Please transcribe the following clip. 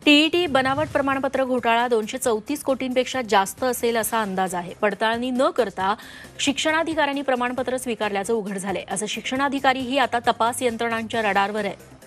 TET बनावट प्रमाणपत्र घोटाळा 234 कोटींपेक्षा जास्त असेल असा अंदाज आहे। पडताळणी न करता शिक्षणाधिकाऱ्यांनी प्रमाणपत्र स्वीकारल्याचं उघड झालंय। असं शिक्षणाधिकारीही आता तपास यंत्रणांच्या रडारवर आहे।